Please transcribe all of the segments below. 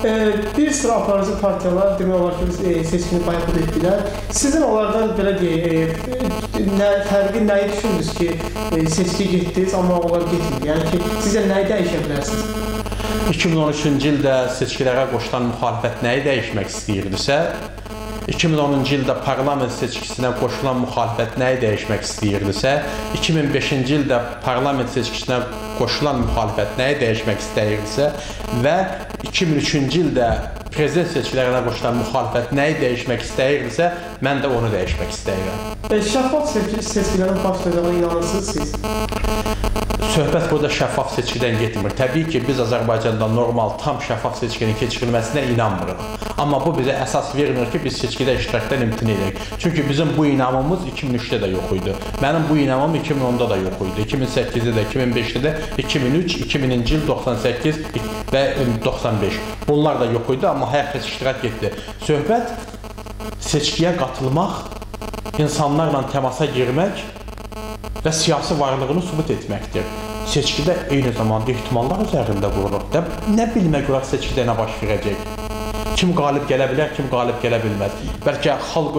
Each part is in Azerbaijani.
Bir sıra aparıcı partiyalar demək olar ki, seçkini bayaqda etdilər. Sizin onlardan belə fərqi nəyi düşündünüz ki, seçki getdiniz, amma onlar getmir? Yəni ki, sizə nəyi dəyişə bilərsiniz? 2013-cü ildə seçkilərə qoşulan müxalifət nəyi dəyişmək istəyirdisə, 2010-cu ildə parlament seçkisinə qoşulan müxalifət nəyi dəyişmək istəyirdisə, 2005-ci ildə parlament seçkisinə qoşulan müxalifət nəyi dəyişmək istəyirdisə və 2003-cü ildə prezident seçkilərinə qoşulan müxalifət nəyi dəyişmək istəyirdisə, mən də onu dəyişmək istəyirəm. Şəffaf seçkilərin baş verəcəyinə inanırsınız siz? Söhbət burada şəffaf seçkidən getmir. Təbii ki, biz Azərbaycanda normal, tam şəffaf seçkinin keçirilməsinə inanmırıq. Amma bu bizə əsas vermir ki, biz seçkidə iştirakdan imtina edək. Çünki bizim bu inamımız 2003-də də yox idi. Mənim bu inamım 2010-da da yox idi. 2008-də də, 2005-də də, 2003, 2000-ci il, 98 və 95. Bunlar da yox idi, amma həyat iştirak etdi. Söhbət seçkiyə qatılmaq, insanlarla təmasa girmək və siyasi varlığını sübut etməkdir. Seçkidə eyni zamanda ehtimallar üzərində qurulur. Nə bilmək olar seçkidə nə baş verəcək? Kim qalib gələ bilər, kim qalib gələ bilməz. Bəlkə xalq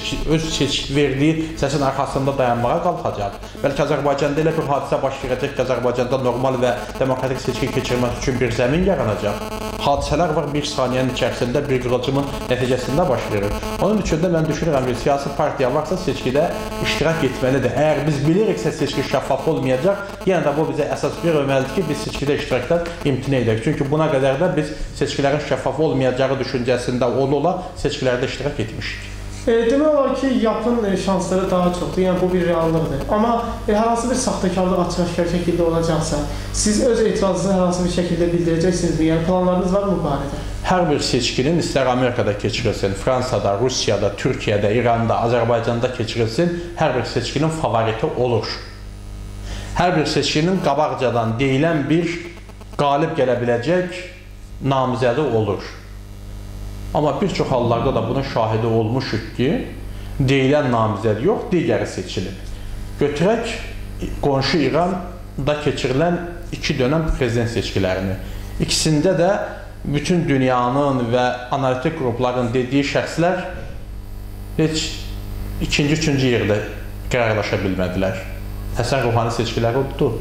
öz verdiyi səsin arxasında dayanmağa qalxacaq. Bəlkə Azərbaycanda elə bir hadisə baş verəcək ki, Azərbaycanda normal və demokratik seçki keçirmək üçün bir zəmin yaranacaq. Hadisələr var, bir saniyənin içərisində, bir qığılcımın nəticəsində baş verir. Onun üçün də mən düşünürəm ki, siyasi partiya varsa seçkidə iştirak etməlidir. Əgər biz biliriksə seçki şəffaf olmayacaq, yenə də bu bizə əsas verməlidir ki, biz seçkidə iştirakdan imtina edək. Çünki buna qədər də biz seçkilərin şəffaf olmayacağı düşüncəsində ola seçkilərdə iştirak etmişik. Demək olar ki, yapın şansları daha çoxdur, yəni bu bir reallıqdır. Amma hər hansı bir saxtakarlıq açıq-aşkar şəkildə olacaqsa, siz öz etirazınızı hər hansı bir şəkildə bildirəcəksinizmi? Yəni planlarınız var mı bu barədə? Hər bir seçkinin istər Amerikada keçirilsin, Fransada, Rusiyada, Türkiyədə, İranda, Azərbaycanda keçirilsin, hər bir seçkinin favoriti olur. Hər bir seçkinin qabaqcadan deyilən bir qalib gələ biləcək namizədi olur. Amma bir çox hallarda da bunun şahidi olmuşuq ki, deyilən namizəd yox, digəri seçilib. Götürək qonşu İranda keçirilən 2 dönəm prezident seçkilərini. İkisində də bütün dünyanın və analitik qrupların dediyi şəxslər heç ikinci yerdə qərarlaşa bilmədilər. Həsən Ruhani seçkiləri oldu.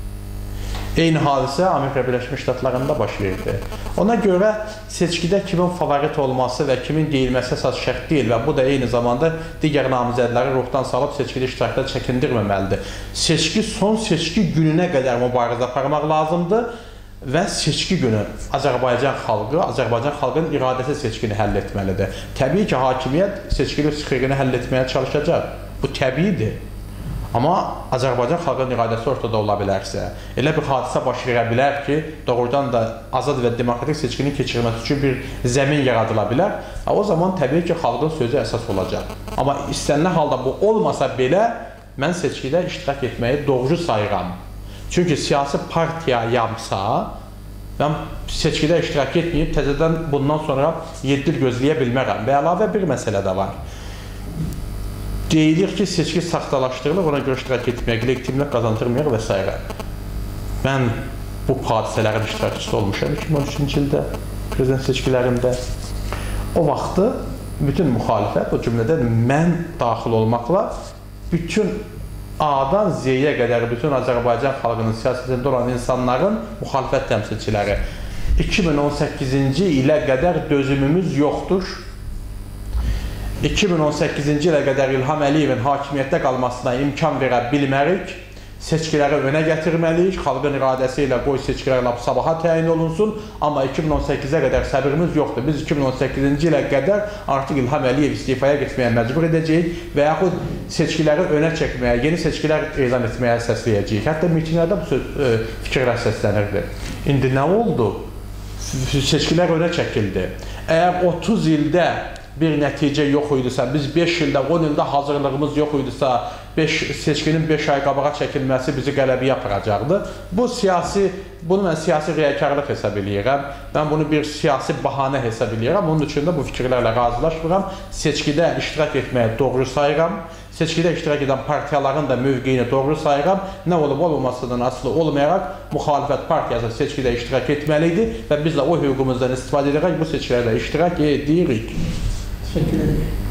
Eyni hadisə Amerika Birləşmiş Ştatlarında baş verdi. Ona görə seçkidə kimin favorit olması və kimin deyilməsi əsas şərt deyil və bu da eyni zamanda digər namizədləri ruhdan salıb seçkidə iştirakdan çəkindirməməlidir. Seçki son seçki gününə qədər mübarizə aparmaq lazımdır və seçki günü Azərbaycan xalqının iradəsi seçkini həll etməlidir. Təbii ki, hakimiyyət seçkinin sıxırını həll etməyə çalışacaq. Bu təbiidir. Amma Azərbaycan xalqının iradəsi ortada ola bilərsə, elə bir hadisə baş verə bilər ki, doğrudan da azad və demokratik seçkinin keçirilməsi üçün bir zəmin yaradıla bilər. O zaman təbii ki, xalqın sözü əsas olacaq. Amma istənilən halda bu olmasa belə, mən seçkidə iştirak etməyi doğru sayıram. Çünki siyasi partiyayamsa, mən seçkidə iştirak etməyib, təzədən bundan sonra 7 il gözləyə bilmərəm. Və əlavə bir məsələ də var. Deyilir ki, seçki saxtalaşdırılır, ona görə iştirak etməyək, legitimlik qazandırmayaq və s. Mən bu hadisələrin iştirakçısı olmuşam 2013-cü ildə, prezident seçkilərində. O vaxtı bütün müxalifət, o cümlədən mən daxil olmaqla, bütün A-dan Z-yə qədər bütün Azərbaycan xalqının siyasətində olan insanların müxalifət təmsilçiləri 2018-ci ilə qədər dözümümüz yoxdur. 2018-ci ilə qədər İlham Əliyevin hakimiyyətdə qalmasına imkan verə bilmərik, seçkiləri önə gətirməliyik, xalqın iradəsi ilə qoy seçkilər sabaha təyin olunsun, amma 2018-ə qədər səbrimiz yoxdur. Biz 2018-ci ilə qədər artıq İlham Əliyev istifaya getməyə məcbur edəcəyik və yaxud seçkiləri önə çəkməyə, yeni seçkilər elan etməyə səsləyəcəyik. Hətta mitinglərdə bu fikirlər səslənirdi. İndi nə oldu? Seçkilər önə çəkildi. Əgər 30 ildə bir nəticə yox idisə, biz 5 ildə, 10 ildə hazırlığımız yox idisə, seçkinin 5 ay qabağa çəkilməsi bizi qələbəyə aparacaqdı. Bunu mən siyasi riyakarlıq hesab eləyirəm. Mən bunu bir siyasi bahanə hesab eləyirəm. Onun üçün də bu fikirlərlə razılaşmıram. Seçkidə iştirak etməyi doğru sayıram. seçkidə iştirak edən partiyaların da mövqeyini doğru sayıram. Nə olub olmamasından asılı olmayaraq müxalifət partiyası seçkidə iştirak etməlidir və biz də o hüququmuzdan istifadə edərək bu seçkilərdə iştirak edirik. Teşekkür ederim.